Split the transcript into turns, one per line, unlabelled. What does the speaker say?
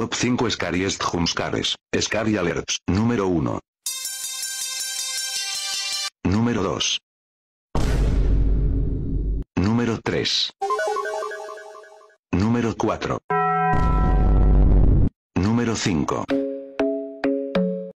Top 5 Scariest Jumpscares. Scary Alerts. Número 1. Número 2. Número 3. Número 4. Número 5.